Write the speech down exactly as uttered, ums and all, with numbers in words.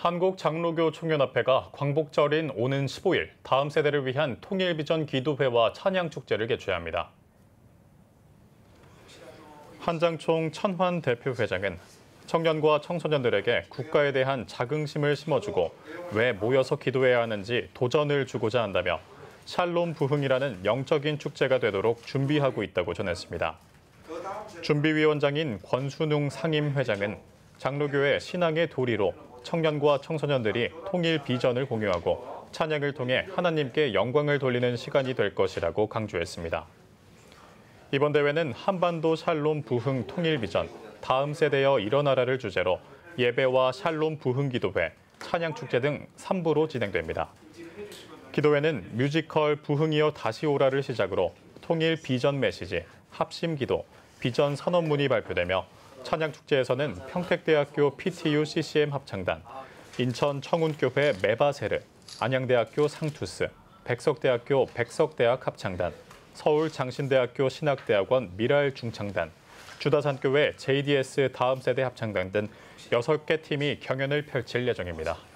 한국장로교 총연합회가 광복절인 오는 십오 일 다음 세대를 위한 통일비전 기도회와 찬양축제를 개최합니다. 한장총 천환 대표회장은 청년과 청소년들에게 국가에 대한 자긍심을 심어주고 왜 모여서 기도해야 하는지 도전을 주고자 한다며 샬롬 부흥이라는 영적인 축제가 되도록 준비하고 있다고 전했습니다. 준비위원장인 권순웅 상임회장은 장로교의 신앙의 도리로 청년과 청소년들이 통일 비전을 공유하고 찬양을 통해 하나님께 영광을 돌리는 시간이 될 것이라고 강조했습니다. 이번 대회는 한반도 샬롬 부흥 통일 비전, 다음 세대여 일어나라를 주제로 예배와 샬롬 부흥 기도회, 찬양 축제 등 삼 부로 진행됩니다. 기도회는 뮤지컬 부흥이여 다시 오라를 시작으로 통일 비전 메시지, 합심 기도, 비전 선언문이 발표되며 찬양 축제에서는 평택대학교 피티유 씨씨엠 합창단, 인천 청운교회 메바세르, 안양대학교 상투스, 백석대학교 백석대학 합창단, 서울 장신대학교 신학대학원 미랄 중창단, 주다산교회 제이디에스 다음 세대 합창단 등 여섯 개 팀이 경연을 펼칠 예정입니다.